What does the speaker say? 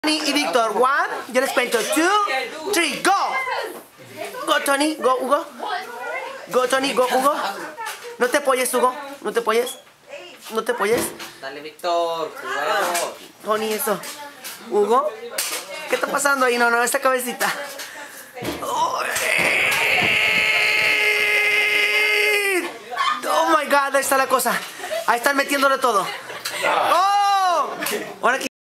Tony y Víctor, 1, yo les cuento, 2, 3, go. Go Tony, go Hugo. Go Tony, go Hugo. No te apoyes, Hugo, no te apoyes. No te apoyes. Dale, Víctor, cuidado. Tony, eso. Hugo, ¿qué está pasando ahí? No, esta cabecita. Oh my God, ahí está la cosa. Ahí están metiéndole todo. Oh, ahora aquí.